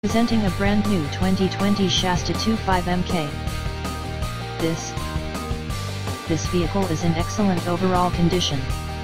Presenting a brand new 2020 Shasta 25MK. This vehicle is in excellent overall condition.